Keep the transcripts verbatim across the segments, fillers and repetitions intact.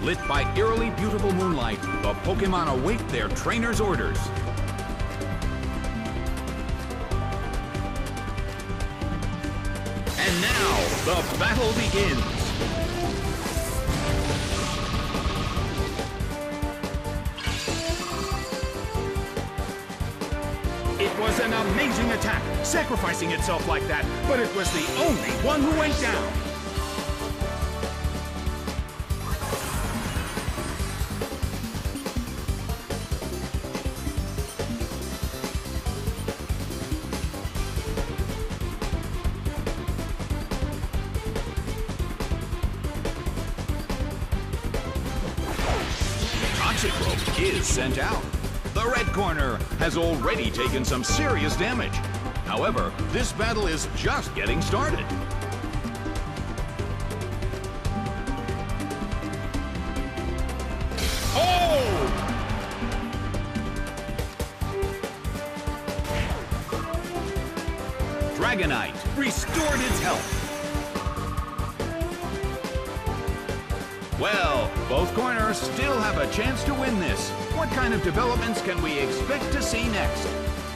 Lit by eerily beautiful moonlight, the Pokémon await their trainer's orders. And now, the battle begins. It was an amazing attack, sacrificing itself like that, but it was the only one who went down. Toxicroak is sent out. The red corner has already taken some serious damage. However, this battle is just getting started. Oh! Dragonite restored its health. Well, both corners still have a chance to win this. What kind of developments can we expect to see next?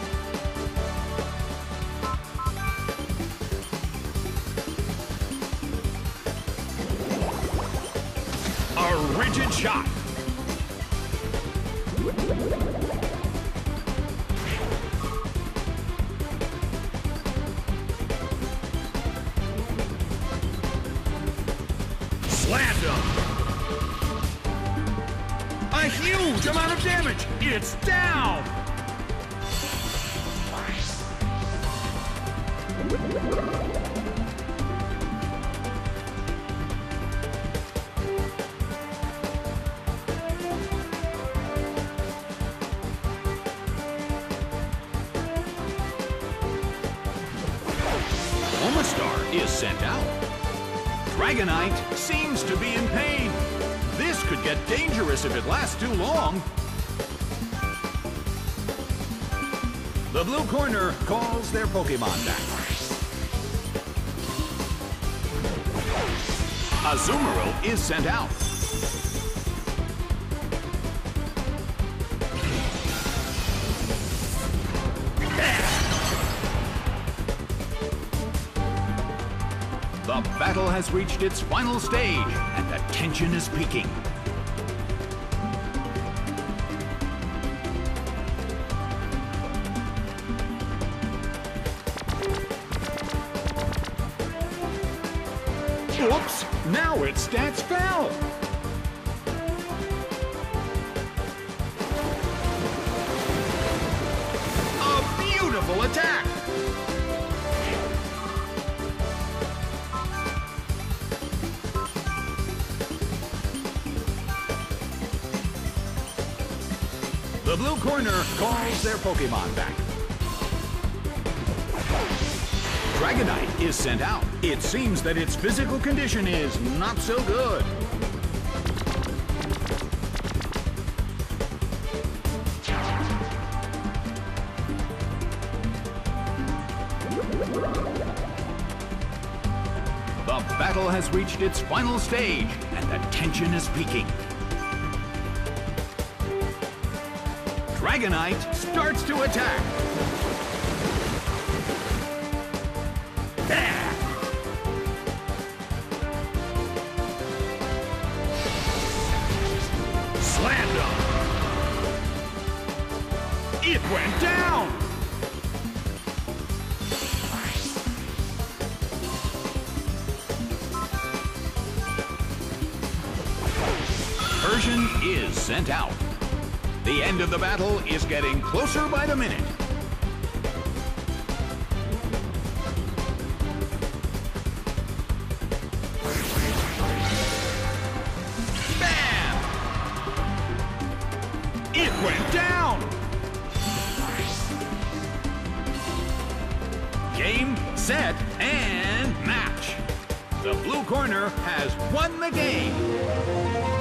A rigid shot. Slammed him. A huge amount of damage! It's down! Omastar is sent out. Dragonite seems to be in pain. This could get dangerous if it lasts too long. The blue corner calls their Pokémon back. Azumarill is sent out. The battle has reached its final stage, and the tension is peaking. Oops! Now its stats fell! A beautiful attack! The blue corner calls their Pokémon back. Dragonite is sent out. It seems that its physical condition is not so good. The battle has reached its final stage, and the tension is peaking. Dragonite starts to attack. There! Slammed him. It went down. Persian is sent out. The end of the battle is getting closer by the minute. Bam! It went down! Game, set, and match. The blue corner has won the game.